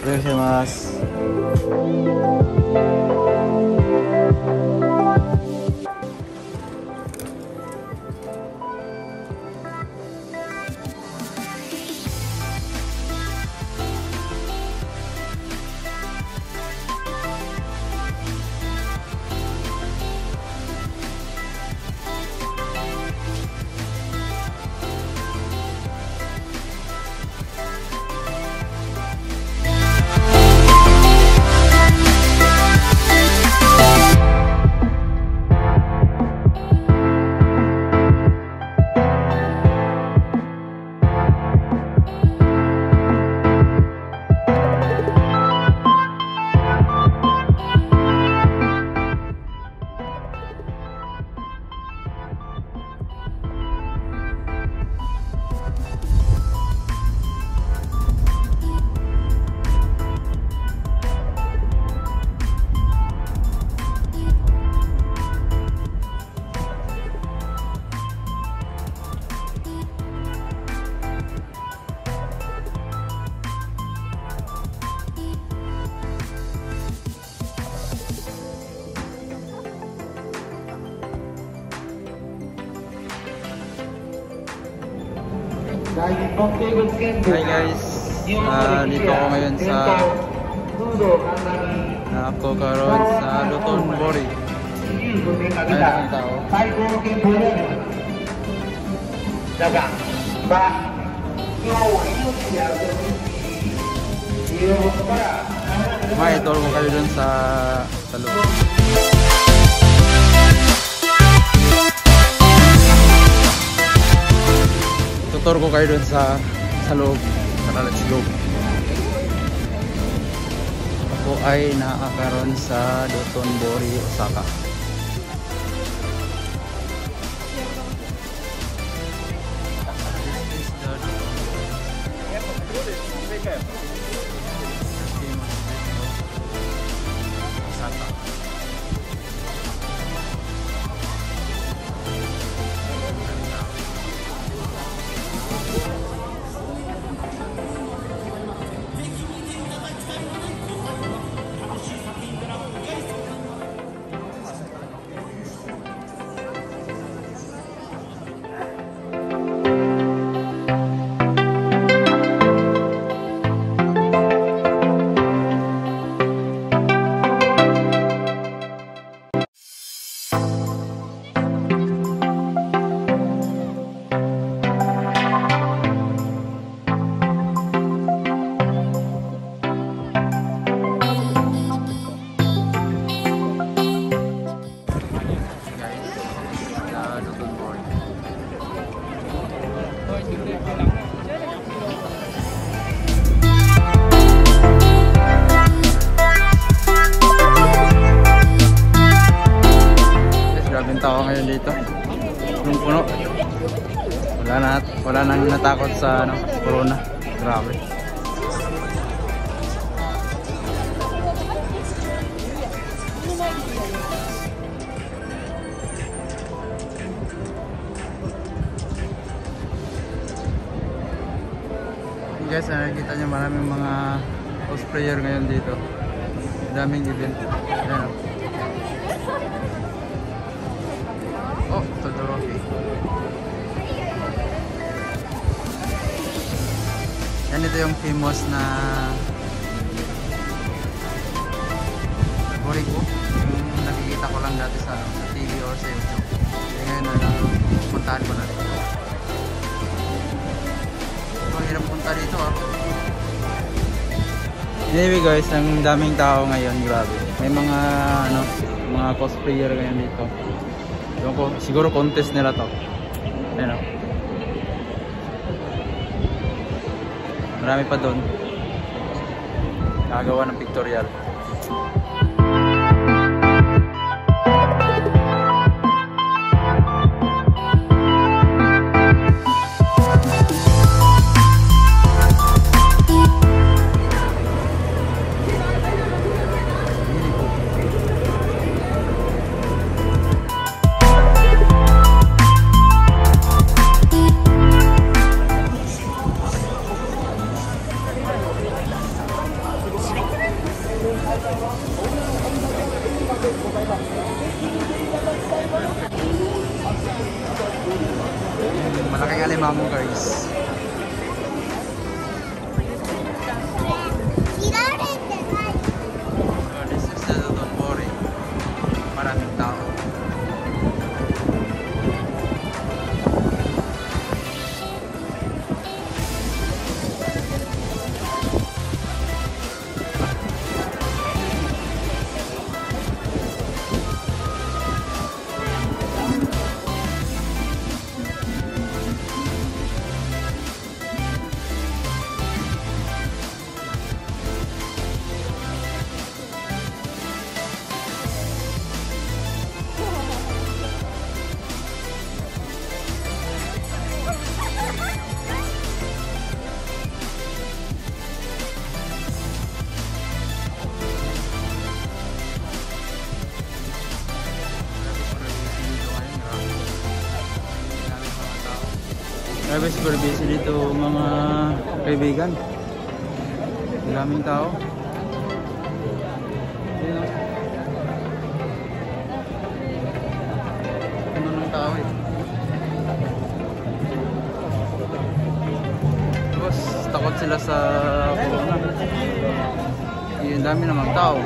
Hi guys, dito ako ngayon sa ako karon sa Doton Bori. Ayun ang tao. May tol ko kayo dun sa loob. Tutor ko kayo dun sa loob. Tara, let's go. Ako ay nakakaroon sa Doton Bori, Osaka. Tao ngayon dito, punong-puno. Wala nang natakot sa corona. Grabe. Guys, nakikita nyo maraming mga cosplayer ngayon dito. Daming event. Ayan. Oh, Todoroki. Yan, ito yung famous na Boriko. Yung nakikita ko lang dati sa TV or sa YouTube. Ngayon puntahan ko na rin. Hirap punta dito Anyway guys, ang daming tao ngayon, grabe. May mga mga cosplayer ngayon dito. Siguro contest nila to. Ayan o. Marami pa doon. Nakagawa ng pictorial. Mamo guys. So this is the Dotonbori. Maraming tao. Grabe super busy dito mga kaibigan. Maraming tao. Ayun, oh. Ano ng tao eh. Tapos takot sila sa corona. Yung dami namang tao.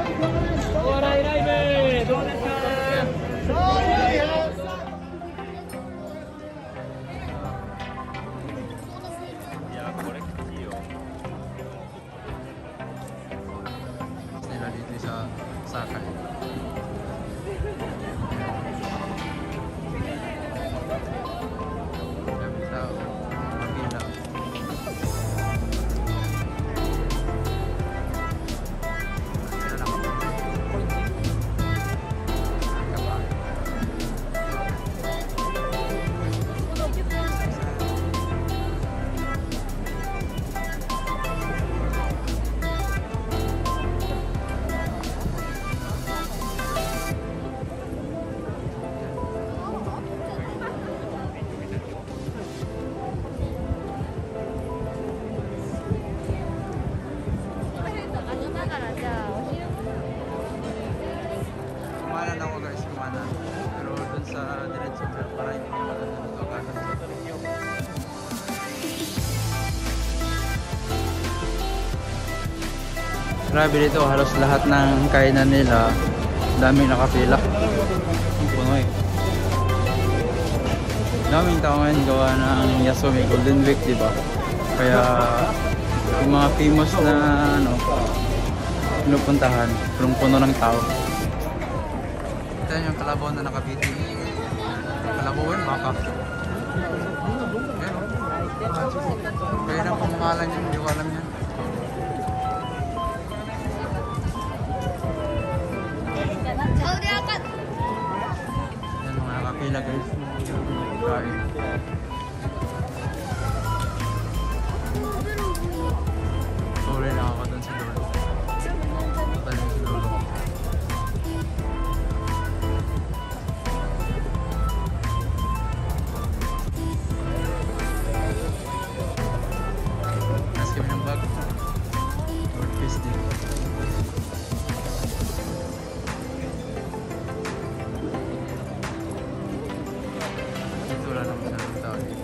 Nila dito sa Sakay. Dami tao. Mapila. Kumanan ako guys, kumanan. Pero dun sa diretso para hindi kumanan dito agad. Grabe dito, halos lahat ng kainan nila daming nakapila. Ang puno eh. Daming tao ngayon gawa ng Yasumi Golden Week, diba? Kaya yung mga famous na ano pinupuntahan, puno ng tao. Ito yung kalabaw na nakabiti. Kalabaw yun, baka. Ayan o. Kaya na pamamahalan yun, hindi ko alam yan. Ayan mga nakapila guys. Kain. Sorry lang ako dun sa dulo. Tayo sa dulo. Nas kami ng bag. Lord Peace din. Dito wala naman sa tao dito.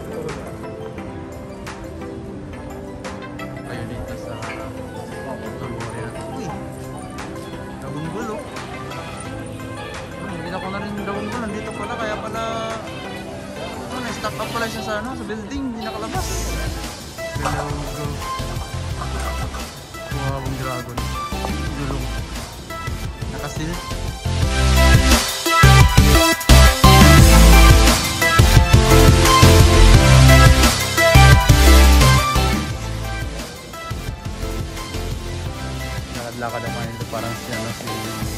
Kayo dito sa Dotonbori natin. Uy! Dagunggol oh. Hindi na ko na rin yung dagunggol. Nandito pala. Kaya pala na-stack up pala siya sa ano, sa building. Hindi nakalabas. Hello bro. Wow, ang dragon. Dulong. Nakasil. Lakad ako ngayon parang si ano, si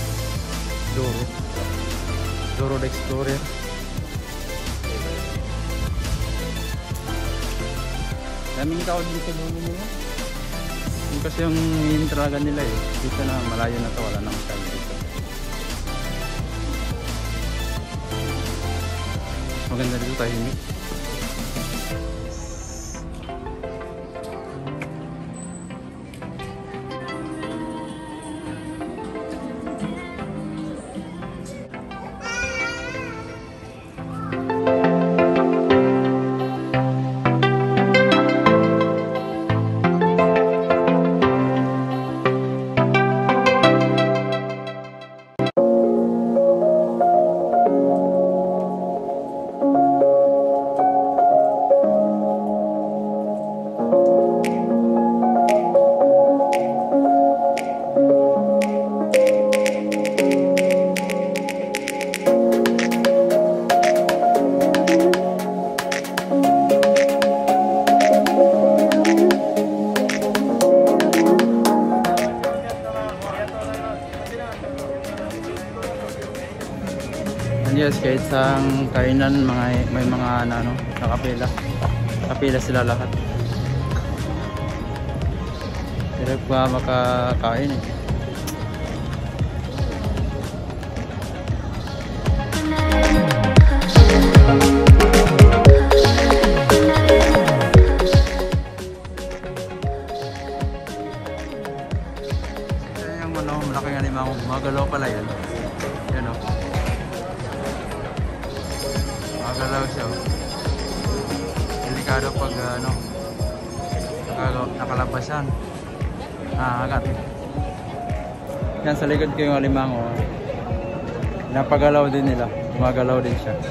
Doro the Explorer. Daming tao dito sa dulo nila. Yung kasi yung intragan nila eh. Dito na malayo na to, wala na masyado dito. Maganda dito, tahimik. Yes, kahit sa kainan may mga ano, nakapila. Nakapila sila lahat. Hirap pa makakain eh. Yung ano, malaking animang magalaw pala yan. Yan o. Magalaw siya o. Delikado pag ano, nakalabas yan. Agad. Yan sa likod ko yung alimango. Napagalaw din nila. Gumagalaw din siya.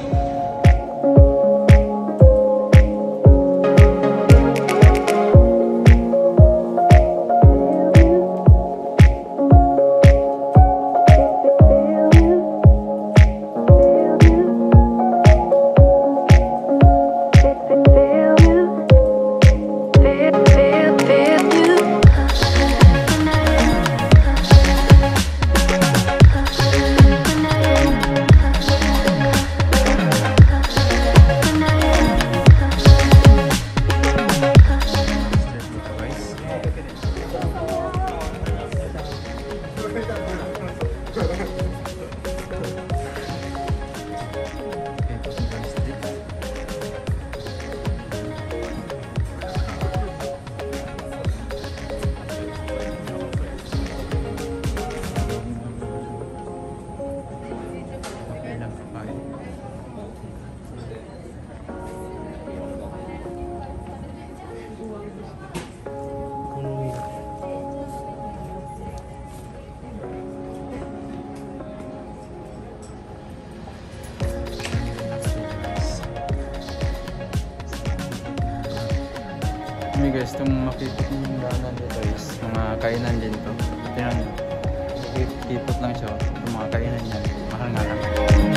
Ini guys, itong makipot yung daanan dito is mga kainan din to. Tingnan nyo, makipot lang siya. Itong mga kainan yan, mahal nga lang.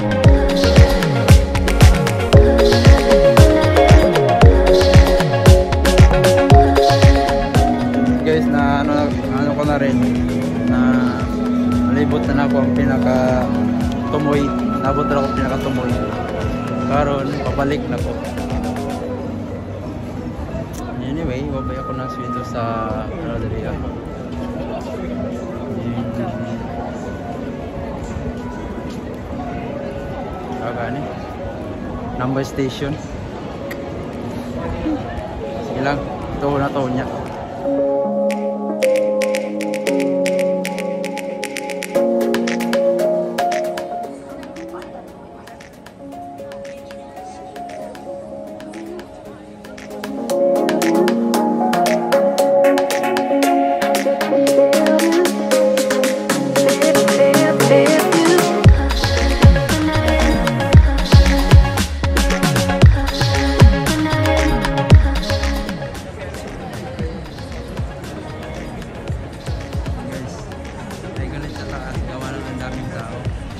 Guys, na ano ko na rin, na nalibot na ako ang pinaka tumoy. Nabot na ako ang pinaka tumoy. Karon, papalik na ko. Anyway, babay ako ng swito sa ano dali ah. Agani. Number station. Sige lang, ito na to niya. Gawa ng ang daming tao.